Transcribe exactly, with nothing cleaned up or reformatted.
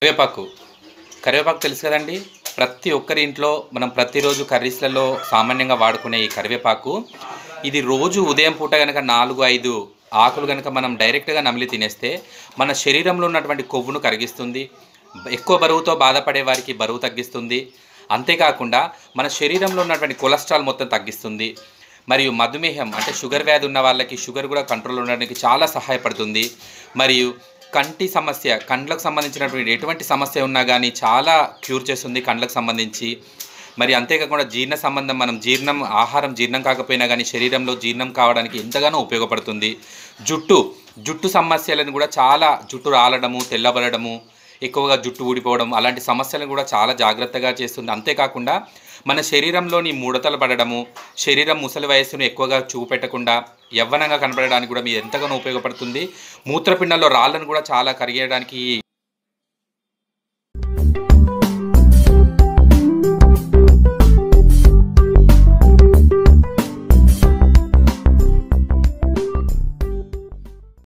కరివేపాకు కరివేపాకు తెలుసు కదండి. ప్రతి ఒక్కరి ఇంట్లో మనం ప్రతిరోజు కర్రీస్లలో సామాన్యంగా వాడుకునే ఈ కరివేపాకు, ఇది రోజు ఉదయం పూట కనుక నాలుగు ఐదు ఆకులు కనుక మనం డైరెక్ట్గా నమిలి తినేస్తే మన శరీరంలో ఉన్నటువంటి కొవ్వును కరిగిస్తుంది. ఎక్కువ బరువుతో బాధపడే వారికి బరువు తగ్గిస్తుంది. అంతేకాకుండా మన శరీరంలో ఉన్నటువంటి కొలెస్ట్రాల్ మొత్తం తగ్గిస్తుంది. మరియు మధుమేహం అంటే షుగర్ వ్యాధి ఉన్న వాళ్ళకి షుగర్ కూడా కంట్రోల్ ఉండడానికి చాలా సహాయపడుతుంది. మరియు కంటి సమస్య, కండ్లకు సంబంధించినటువంటి ఎటువంటి సమస్య ఉన్నా కానీ చాలా క్యూర్ చేస్తుంది కండ్లకు సంబంధించి. మరి అంతేకాకుండా జీర్ణ సంబంధం, మనం జీర్ణం ఆహారం జీర్ణం కాకపోయినా కానీ శరీరంలో జీర్ణం కావడానికి ఎంతగానో ఉపయోగపడుతుంది. జుట్టు జుట్టు సమస్యలను కూడా చాలా, జుట్టు రాలడము, తెల్లబడము, ఎక్కువగా జుట్టు ఊడిపోవడం అలాంటి సమస్యలను కూడా చాలా జాగ్రత్తగా చేస్తుంది. అంతేకాకుండా మన శరీరంలోని ముడతలు పడడము, శరీరం ముసలి వయస్సును ఎక్కువగా చూపెట్టకుండా యవ్వనంగా కనపడడానికి కూడా మీరు ఎంతగానో ఉపయోగపడుతుంది. మూత్రపిండంలో రాళ్ళను కూడా చాలా కరిగేయడానికి